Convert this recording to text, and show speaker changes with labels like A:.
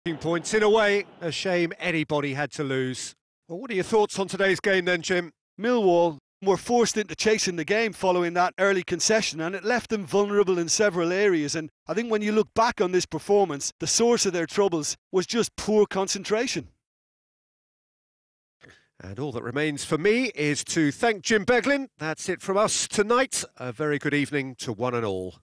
A: Points in a way, a shame anybody had to lose. Well, what are your thoughts on today's game then, Jim?
B: Millwall were forced into chasing the game following that early concession, and it left them vulnerable in several areas. And I think when you look back on this performance, the source of their troubles was just poor concentration.
A: And all that remains for me is to thank Jim Beglin. That's it from us tonight. A very good evening to one and all.